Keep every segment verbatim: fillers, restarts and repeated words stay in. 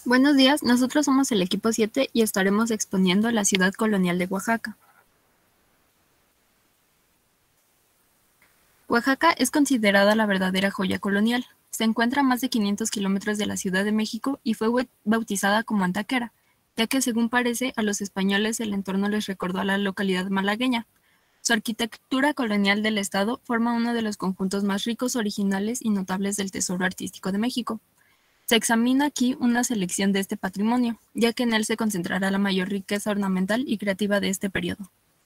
Buenos días, nosotros somos el equipo siete y estaremos exponiendo la ciudad colonial de Oaxaca. Oaxaca es considerada la verdadera joya colonial. Se encuentra a más de quinientos kilómetros de la Ciudad de México y fue bautizada como Antequera, ya que según parece a los españoles el entorno les recordó a la localidad malagueña. Su arquitectura colonial del estado forma uno de los conjuntos más ricos, originales y notables del tesoro artístico de México. Se examina aquí una selección de este patrimonio, ya que en él se concentrará la mayor riqueza ornamental y creativa de este periodo.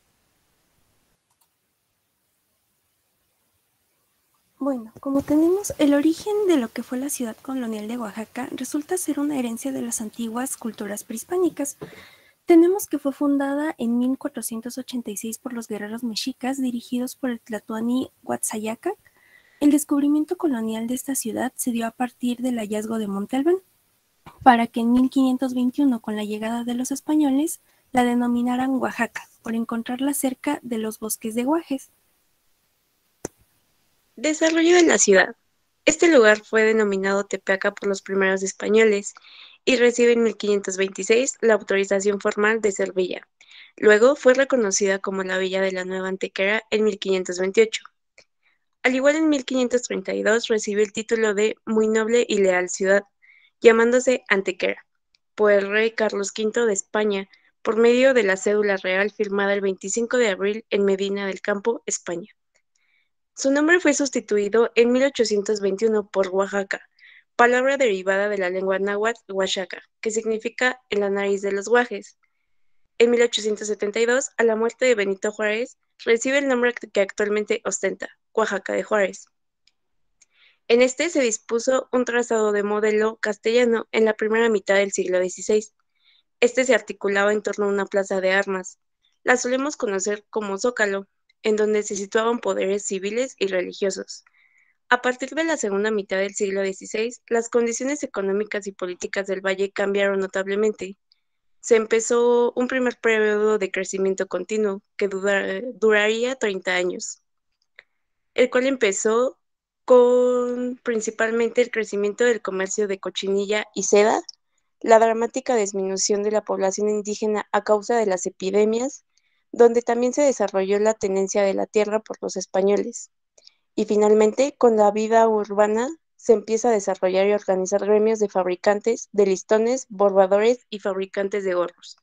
Bueno, como tenemos el origen de lo que fue la ciudad colonial de Oaxaca, resulta ser una herencia de las antiguas culturas prehispánicas. Tenemos que fue fundada en mil cuatrocientos ochenta y seis por los guerreros mexicas dirigidos por el tlatoani Huatzayacac. El descubrimiento colonial de esta ciudad se dio a partir del hallazgo de Monte Albán, para que en mil quinientos veintiuno, con la llegada de los españoles, la denominaran Oaxaca, por encontrarla cerca de los bosques de guajes. Desarrollo de la ciudad. Este lugar fue denominado Tepeaca por los primeros españoles y recibe en mil quinientos veintiséis la autorización formal de ser villa. Luego fue reconocida como la Villa de la Nueva Antequera en mil quinientos veintiocho. Al igual en mil quinientos treinta y dos recibe el título de Muy Noble y Leal Ciudad, llamándose Antequera, por el rey Carlos quinto de España, por medio de la cédula real firmada el veinticinco de abril en Medina del Campo, España. Su nombre fue sustituido en mil ochocientos veintiuno por Oaxaca, palabra derivada de la lengua náhuatl Oaxaca, que significa en la nariz de los guajes. En mil ochocientos setenta y dos, a la muerte de Benito Juárez, recibe el nombre que actualmente ostenta, Oaxaca de Juárez. En este se dispuso un trazado de modelo castellano en la primera mitad del siglo dieciséis. Este se articulaba en torno a una plaza de armas. La solemos conocer como Zócalo, en donde se situaban poderes civiles y religiosos. A partir de la segunda mitad del siglo dieciséis, las condiciones económicas y políticas del valle cambiaron notablemente. Se empezó un primer periodo de crecimiento continuo que dura- duraría treinta años, el cual empezó con principalmente el crecimiento del comercio de cochinilla y seda, la dramática disminución de la población indígena a causa de las epidemias, donde también se desarrolló la tenencia de la tierra por los españoles. Y finalmente, con la vida urbana, se empieza a desarrollar y organizar gremios de fabricantes de listones, bordadores y fabricantes de gorros.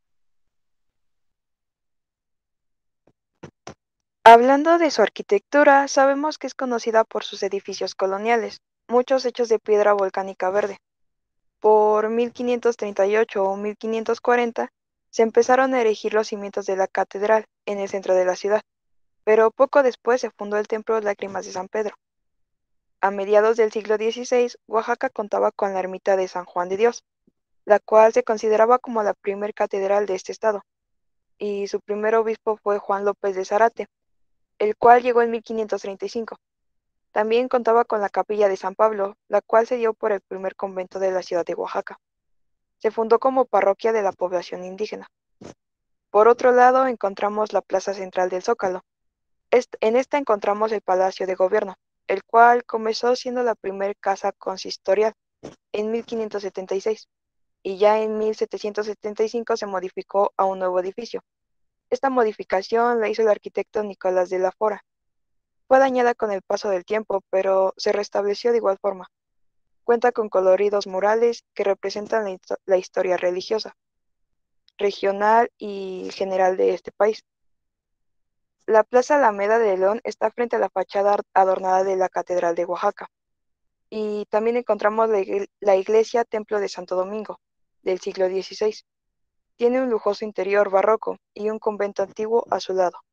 Hablando de su arquitectura, sabemos que es conocida por sus edificios coloniales, muchos hechos de piedra volcánica verde. Por mil quinientos treinta y ocho o mil quinientos cuarenta se empezaron a erigir los cimientos de la catedral en el centro de la ciudad, pero poco después se fundó el Templo Lágrimas de San Pedro. A mediados del siglo dieciséis, Oaxaca contaba con la ermita de San Juan de Dios, la cual se consideraba como la primer catedral de este estado, y su primer obispo fue Juan López de Zárate, el cual llegó en mil quinientos treinta y cinco. También contaba con la capilla de San Pablo, la cual se dio por el primer convento de la ciudad de Oaxaca. Se fundó como parroquia de la población indígena. Por otro lado, encontramos la plaza central del Zócalo. En esta encontramos el Palacio de Gobierno, el cual comenzó siendo la primera casa consistorial en mil quinientos setenta y seis, y ya en mil setecientos setenta y cinco se modificó a un nuevo edificio. Esta modificación la hizo el arquitecto Nicolás de la Fora. Fue dañada con el paso del tiempo, pero se restableció de igual forma. Cuenta con coloridos murales que representan la, la historia religiosa, regional y general de este país. La Plaza Alameda de León está frente a la fachada adornada de la Catedral de Oaxaca. Y también encontramos la, igle la iglesia Templo de Santo Domingo, del siglo dieciséis. Tiene un lujoso interior barroco y un convento antiguo a su lado.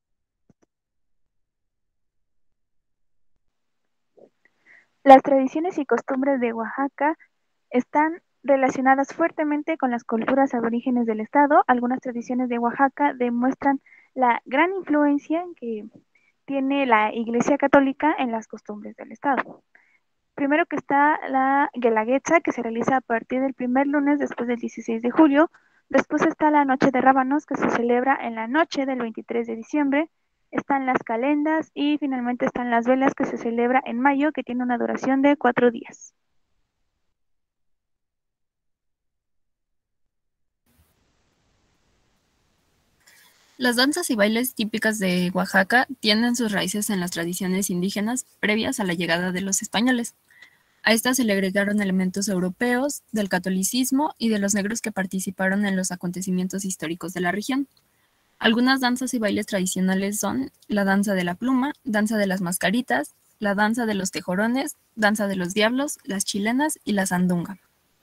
Las tradiciones y costumbres de Oaxaca están relacionadas fuertemente con las culturas aborígenes del estado. Algunas tradiciones de Oaxaca demuestran la gran influencia que tiene la Iglesia Católica en las costumbres del estado. Primero que está la Guelaguetza, que se realiza a partir del primer lunes después del dieciséis de julio. Después está la Noche de Rábanos, que se celebra en la noche del veintitrés de diciembre. Están las calendas y finalmente están las velas, que se celebra en mayo, que tiene una duración de cuatro días. Las danzas y bailes típicas de Oaxaca tienen sus raíces en las tradiciones indígenas previas a la llegada de los españoles. A estas se le agregaron elementos europeos, del catolicismo y de los negros que participaron en los acontecimientos históricos de la región. Algunas danzas y bailes tradicionales son la danza de la pluma, danza de las mascaritas, la danza de los tejorones, danza de los diablos, las chilenas y la sandunga.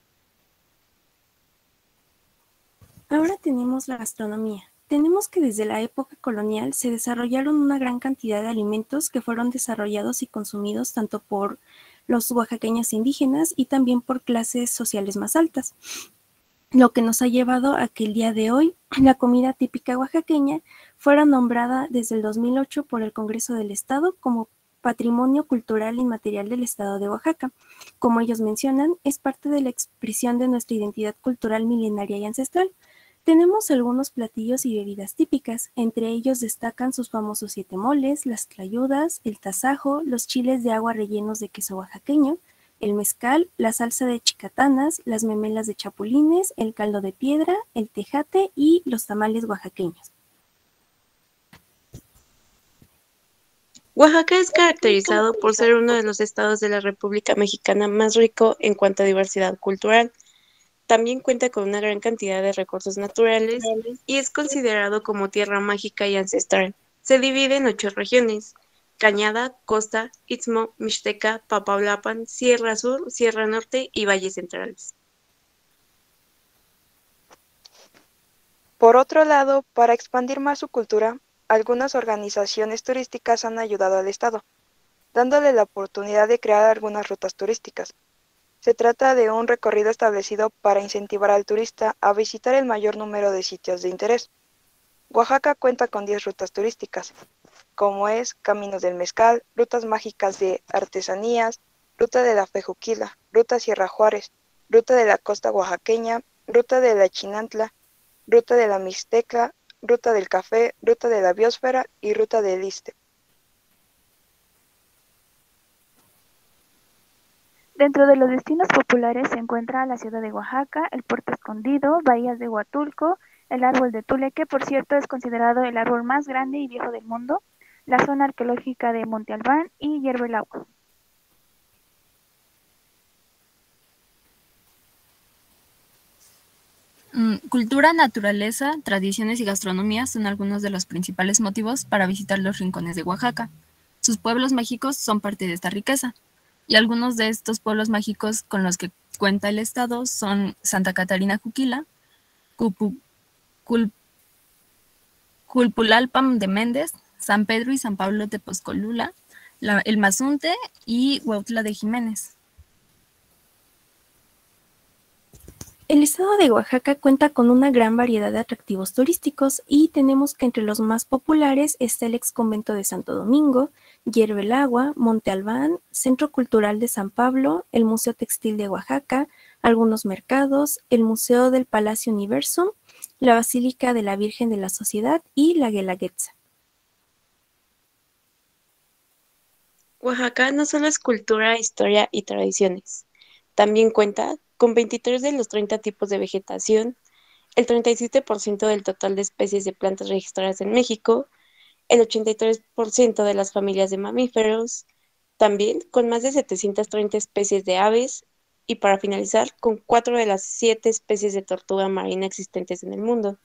Ahora tenemos la gastronomía. Tenemos que desde la época colonial se desarrollaron una gran cantidad de alimentos que fueron desarrollados y consumidos tanto por los oaxaqueños indígenas y también por clases sociales más altas, lo que nos ha llevado a que el día de hoy la comida típica oaxaqueña fuera nombrada desde el dos mil ocho por el Congreso del Estado como Patrimonio Cultural Inmaterial del Estado de Oaxaca. Como ellos mencionan, es parte de la expresión de nuestra identidad cultural milenaria y ancestral. Tenemos algunos platillos y bebidas típicas, entre ellos destacan sus famosos siete moles, las tlayudas, el tasajo, los chiles de agua rellenos de queso oaxaqueño, el mezcal, la salsa de chicatanas, las memelas de chapulines, el caldo de piedra, el tejate y los tamales oaxaqueños. Oaxaca es caracterizado por ser uno de los estados de la República Mexicana más rico en cuanto a diversidad cultural. También cuenta con una gran cantidad de recursos naturales y es considerado como tierra mágica y ancestral. Se divide en ocho regiones: Cañada, Costa, Istmo, Mixteca, Papaloapan, Sierra Sur, Sierra Norte y Valles Centrales. Por otro lado, para expandir más su cultura, algunas organizaciones turísticas han ayudado al Estado, dándole la oportunidad de crear algunas rutas turísticas. Se trata de un recorrido establecido para incentivar al turista a visitar el mayor número de sitios de interés. Oaxaca cuenta con diez rutas turísticas, como es Caminos del Mezcal, Rutas Mágicas de Artesanías, Ruta de la Fejuquila, Ruta Sierra Juárez, Ruta de la Costa Oaxaqueña, Ruta de la Chinantla, Ruta de la Mixteca, Ruta del Café, Ruta de la Biosfera y Ruta del Iste. Dentro de los destinos populares se encuentra la ciudad de Oaxaca, el Puerto Escondido, Bahías de Huatulco, el árbol de Tule, que por cierto es considerado el árbol más grande y viejo del mundo, la zona arqueológica de Monte Albán y Hierve el Agua. Mm, Cultura, naturaleza, tradiciones y gastronomía son algunos de los principales motivos para visitar los rincones de Oaxaca. Sus pueblos mágicos son parte de esta riqueza. Y algunos de estos pueblos mágicos con los que cuenta el estado son Santa Catarina Juquila, Cupu, Cul, Culpulalpan de Méndez, San Pedro y San Pablo de Poscolula, la, el Mazunte y Huautla de Jiménez. El estado de Oaxaca cuenta con una gran variedad de atractivos turísticos y tenemos que entre los más populares está el ex convento de Santo Domingo, Hierve el Agua, Monte Albán, Centro Cultural de San Pablo, el Museo Textil de Oaxaca, algunos mercados, el Museo del Palacio Universum, la Basílica de la Virgen de la Sociedad y la Guelaguetza. Oaxaca no solo es cultura, historia y tradiciones, también cuenta con veintitrés de los treinta tipos de vegetación, el treinta y siete por ciento del total de especies de plantas registradas en México, el ochenta y tres por ciento de las familias de mamíferos, también con más de setecientas treinta especies de aves y para finalizar con cuatro de las siete especies de tortuga marina existentes en el mundo.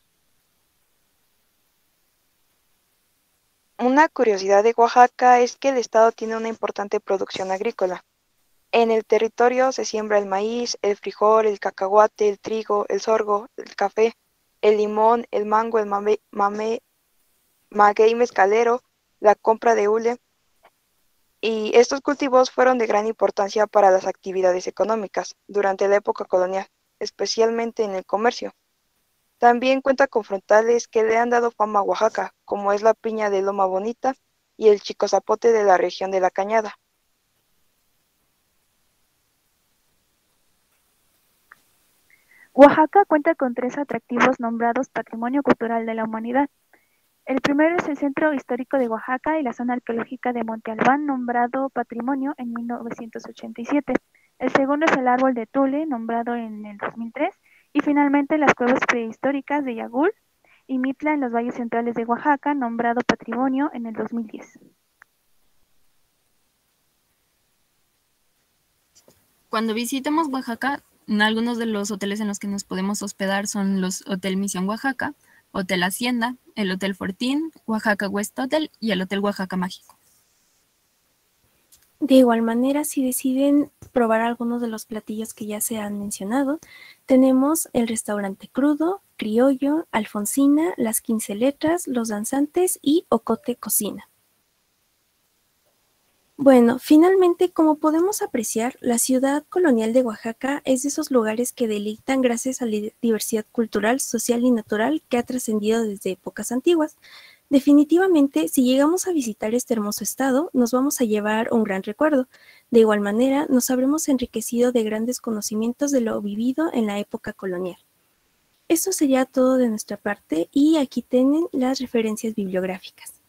Una curiosidad de Oaxaca es que el estado tiene una importante producción agrícola. En el territorio se siembra el maíz, el frijol, el cacahuate, el trigo, el sorgo, el café, el limón, el mango, el mame, mame, maguey mezcalero, la compra de hule. Y estos cultivos fueron de gran importancia para las actividades económicas durante la época colonial, especialmente en el comercio. También cuenta con frutales que le han dado fama a Oaxaca, como es la piña de Loma Bonita y el chico zapote de la región de la Cañada. Oaxaca cuenta con tres atractivos nombrados Patrimonio Cultural de la Humanidad. El primero es el Centro Histórico de Oaxaca y la zona arqueológica de Monte Albán, nombrado Patrimonio en mil novecientos ochenta y siete. El segundo es el Árbol de Tule, nombrado en el dos mil tres. Y finalmente las cuevas prehistóricas de Yagul y Mitla en los valles centrales de Oaxaca, nombrado Patrimonio en el dos mil diez. Cuando visitemos Oaxaca, algunos de los hoteles en los que nos podemos hospedar son los Hotel Misión Oaxaca, Hotel Hacienda, el Hotel Fortín, Oaxaca West Hotel y el Hotel Oaxaca Mágico. De igual manera, si deciden probar algunos de los platillos que ya se han mencionado, tenemos el restaurante Crudo, Criollo, Alfonsina, Las Quince Letras, Los Danzantes y Ocote Cocina. Bueno, finalmente, como podemos apreciar, la ciudad colonial de Oaxaca es de esos lugares que deleitan gracias a la diversidad cultural, social y natural que ha trascendido desde épocas antiguas. Definitivamente, si llegamos a visitar este hermoso estado, nos vamos a llevar un gran recuerdo. De igual manera, nos habremos enriquecido de grandes conocimientos de lo vivido en la época colonial. Eso sería todo de nuestra parte y aquí tienen las referencias bibliográficas.